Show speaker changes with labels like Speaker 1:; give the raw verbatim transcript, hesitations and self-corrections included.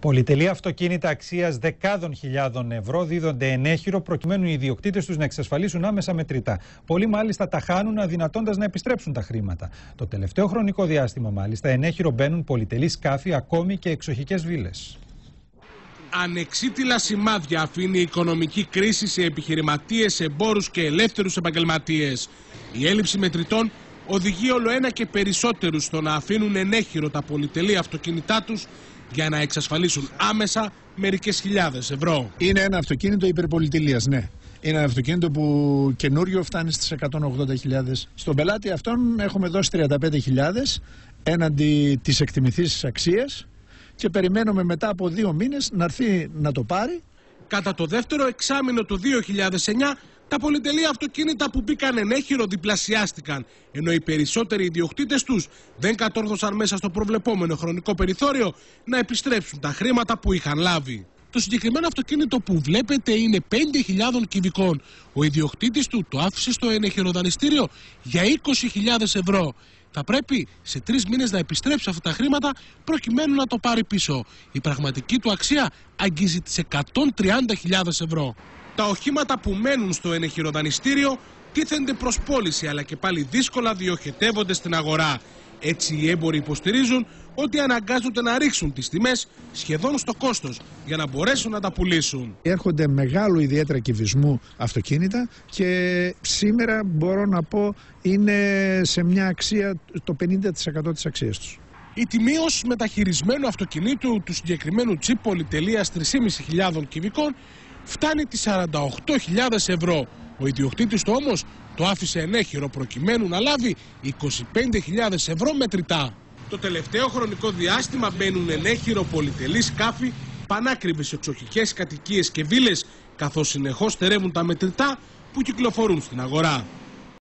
Speaker 1: Πολυτελή αυτοκίνητα αξίας δεκάδων χιλιάδων ευρώ δίδονται ενέχειρο προκειμένου οι ιδιοκτήτες τους να εξασφαλίσουν άμεσα μετρητά. Πολλοί μάλιστα τα χάνουν αδυνατώντας να επιστρέψουν τα χρήματα. Το τελευταίο χρονικό διάστημα μάλιστα ενέχειρο μπαίνουν πολυτελή σκάφη, ακόμη και εξοχικές βίλες.
Speaker 2: Ανεξίτηλα σημάδια αφήνει η οικονομική κρίση σε επιχειρηματίες, εμπόρους και ελεύθερους επαγγελματίες. Η έλλειψη μετρητών οδηγεί όλο ένα και περισσότερους στο να αφήνουν ενέχειρο τα πολυτελή αυτοκίνητά τους για να εξασφαλίσουν άμεσα μερικές χιλιάδες ευρώ.
Speaker 3: Είναι ένα αυτοκίνητο υπερπολιτελείας, ναι. Είναι ένα αυτοκίνητο που καινούριο φτάνει στις εκατόν ογδόντα χιλιάδες. Στον πελάτη αυτόν έχουμε δώσει τριάντα πέντε χιλιάδες έναντι της εκτιμηθής αξίας και περιμένουμε μετά από δύο μήνες να έρθει να το πάρει.
Speaker 2: Κατά το δεύτερο εξάμηνο του δύο χιλιάδες εννιά, τα πολυτελή αυτοκίνητα που μπήκαν ενέχειρο διπλασιάστηκαν, ενώ οι περισσότεροι ιδιοκτήτες τους δεν κατόρθωσαν μέσα στο προβλεπόμενο χρονικό περιθώριο να επιστρέψουν τα χρήματα που είχαν λάβει. Το συγκεκριμένο αυτοκίνητο που βλέπετε είναι πέντε χιλιάδων κυβικών. Ο ιδιοκτήτης του το άφησε στο ενεχειροδανιστήριο για είκοσι χιλιάδες ευρώ. Θα πρέπει σε τρεις μήνες να επιστρέψει αυτά τα χρήματα προκειμένου να το πάρει πίσω. Η πραγματική του αξία αγγίζει τις εκατόν τριάντα χιλιάδες ευρώ. Τα οχήματα που μένουν στο ενεχειροδανιστήριο τίθενται προς πώληση, αλλά και πάλι δύσκολα διοχετεύονται στην αγορά. Έτσι οι έμποροι υποστηρίζουν ότι αναγκάζονται να ρίξουν τις τιμές σχεδόν στο κόστος για να μπορέσουν να τα πουλήσουν.
Speaker 3: Έρχονται μεγάλου ιδιαίτερα κυβισμού αυτοκίνητα και σήμερα μπορώ να πω είναι σε μια αξία το πενήντα τοις εκατό της αξίας τους.
Speaker 2: Η τιμή ως μεταχειρισμένου αυτοκινήτου του συγκεκριμένου τσιπ πολυτελείας τρεις χιλιάδες πεντακόσια κυβικών φτάνει τις σαράντα οκτώ χιλιάδες ευρώ. Ο ιδιοκτήτης του όμως το άφησε ενέχειρο προκειμένου να λάβει είκοσι πέντε χιλιάδες ευρώ μετρητά. Το τελευταίο χρονικό διάστημα μπαίνουν ενέχειρο πολυτελή σκάφη, πανάκριβες εξοχικές κατοικίες και βίλες, καθώς συνεχώς στερεύουν τα μετρητά που κυκλοφορούν στην αγορά.